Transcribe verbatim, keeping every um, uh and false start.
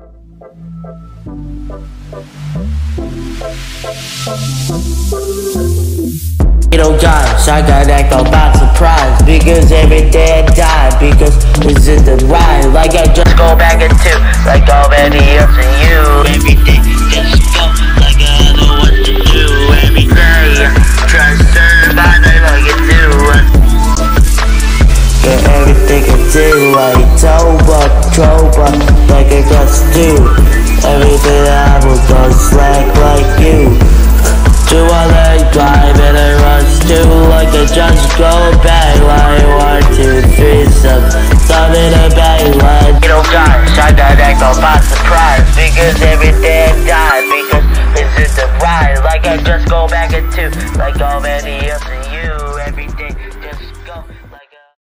Oh gosh, I got act all by surprise, because every day I die, because this is the ride. Like I just go back into, like all many years for you. Every day just go, like I don't know what to do. Every day try to survive like you do. Yeah, everything I do, like Toba, Troba, like I just do. Everything I will go slack like you. Do I like drive and I rush too, like I just go back like one, two, three, seven, some in a bag like. Oh gosh, I got act all by surprise, because every day I die, because this is the ride. Like I just go back into, like all many years.